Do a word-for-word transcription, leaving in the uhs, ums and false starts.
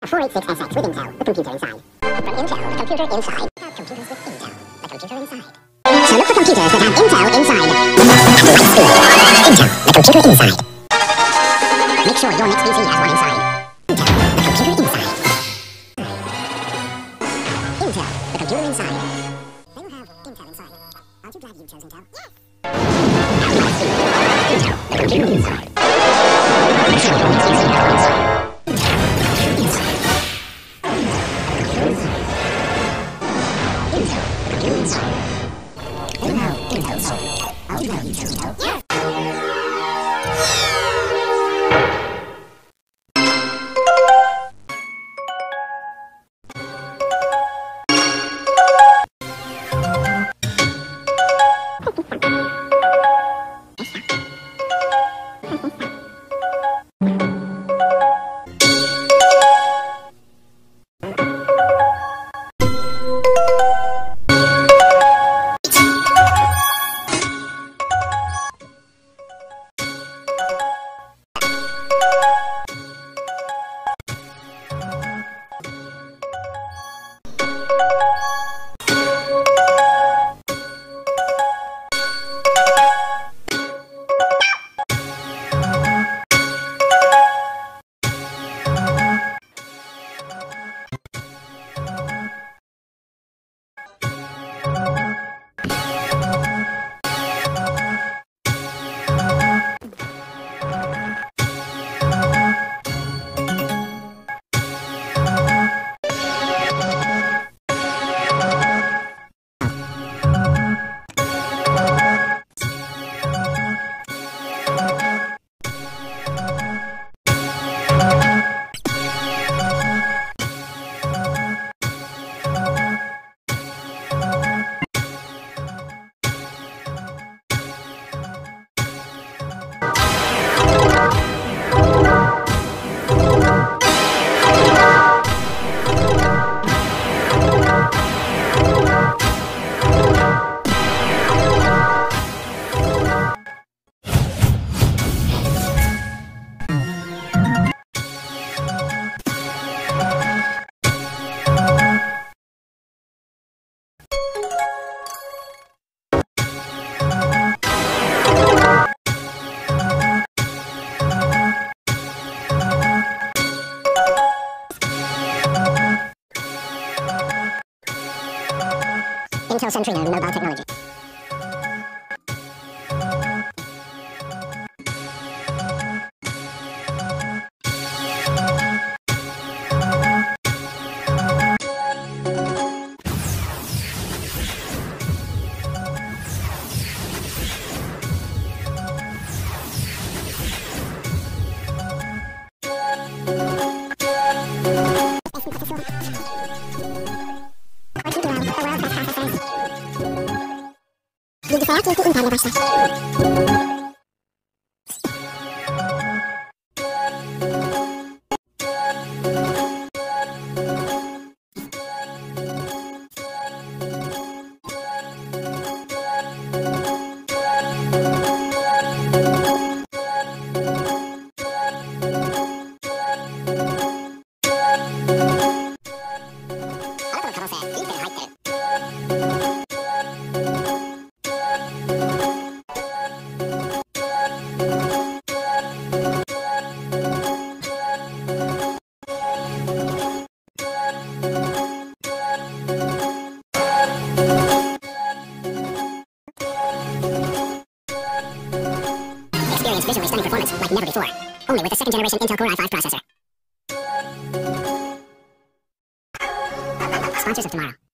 A four eighty-six S X with Intel, the computer inside. From Intel, the computer inside. Computers with Intel, the computer inside. So look for computers that have Intel inside. Intel, the computer inside. Make sure your next P C has one inside. Intel, the computer inside. Intel, the computer inside. They will have Intel inside. Aren't you glad you chose Intel? Yes! Intel, the computer inside. Make sure your next P C has one inside. Intel Centrino Mobile Technology. Saya itu umpan basta. Visually stunning performance like never before. Only with the second generation Intel Core i five processor. Sponsors of tomorrow.